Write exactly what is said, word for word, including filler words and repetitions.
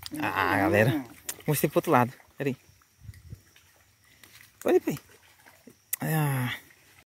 Ah, galera. Mostrei pro outro lado. Pera aí. Olha aí, pai. Ah.